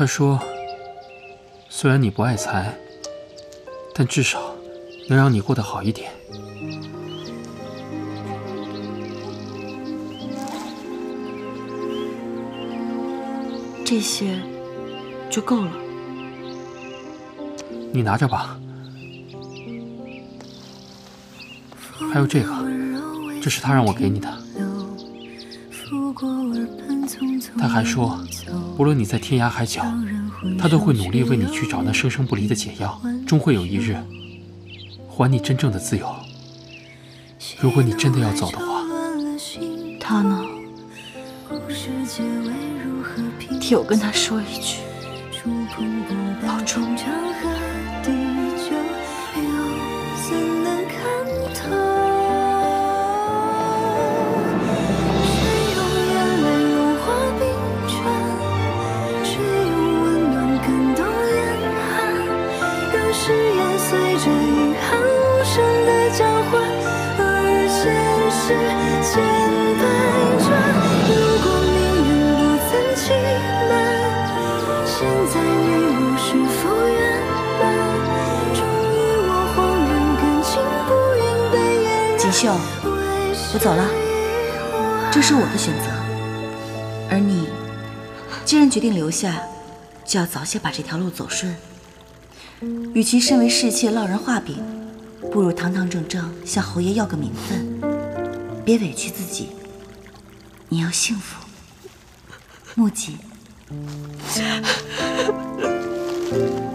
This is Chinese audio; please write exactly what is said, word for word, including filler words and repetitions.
他说，虽然你不爱财，但至少能让你过得好一点。 这些就够了。 你拿着吧。还有这个，这是他让我给你的。他还说，无论你在天涯海角，他都会努力为你去找那生生不离的解药，终会有一日还你真正的自由。如果你真的要走的话， 他呢？替我跟他说一句，保重。誓言随着遗憾无声的交换，而现实千百转。如果命运不曾欺瞒，现在与我是否圆满？终于我恍然，感情不应被掩染。锦绣，我走了，这是我的选择，而你既然决定留下，就要早些把这条路走顺。与其身为侍妾落人画饼，不如堂堂正正向侯爷要个名分。别委屈自己，你要幸福。木槿。